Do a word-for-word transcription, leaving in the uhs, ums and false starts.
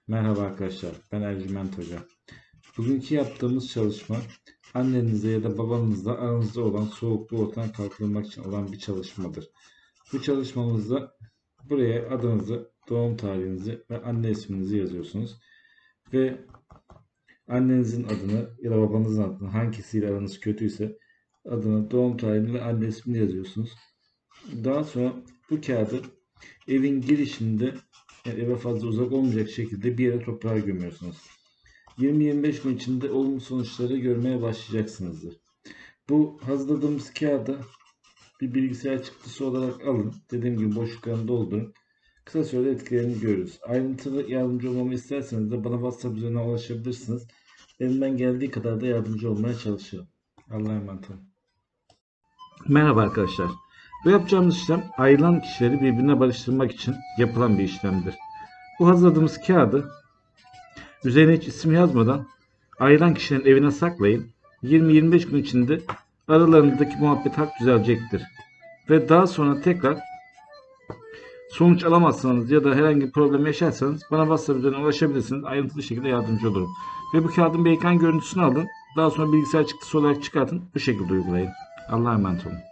Merhaba arkadaşlar, ben Ercüment Hoca. Bugünkü yaptığımız çalışma, annenizle ya da babanızla aranızda olan soğukluğu ortadan kaldırmak için olan bir çalışmadır. Bu çalışmamızda buraya adınızı, doğum tarihinizi ve anne isminizi yazıyorsunuz. Ve annenizin adını ya da babanızın adını, hangisiyle aranız kötüyse adını, doğum tarihini ve anne ismini yazıyorsunuz. Daha sonra bu kağıdı evin girişinde, yani eve fazla uzak olmayacak şekilde bir yere toprağa gömüyorsunuz. yirmi yirmi beş gün içinde olumlu sonuçları görmeye başlayacaksınızdır. Bu hazırladığımız kağıdı bir bilgisayar çıktısı olarak alın. Dediğim gibi boşluklarını doldurun. Kısa sürede etkilerini görürüz. Ayrıntılı yardımcı olmamı isterseniz de bana WhatsApp üzerinden ulaşabilirsiniz. Elimden geldiği kadar da yardımcı olmaya çalışırım. Allah'a emanet olun. Merhaba arkadaşlar. Bu yapacağımız işlem ayrılan kişileri birbirine barıştırmak için yapılan bir işlemdir. Bu hazırladığımız kağıdı üzerine hiç isim yazmadan ayrılan kişilerin evine saklayın. yirmi yirmi beş gün içinde aralarındaki muhabbet hak düzelecektir. Ve daha sonra tekrar sonuç alamazsanız ya da herhangi bir problem yaşarsanız bana WhatsApp üzerinden ulaşabilirsiniz. Ayrıntılı şekilde yardımcı olurum. Ve bu kağıdın bir ekran görüntüsünü alın. Daha sonra bilgisayar çıktısı olarak çıkartın. Bu şekilde uygulayın. Allah'a emanet olun.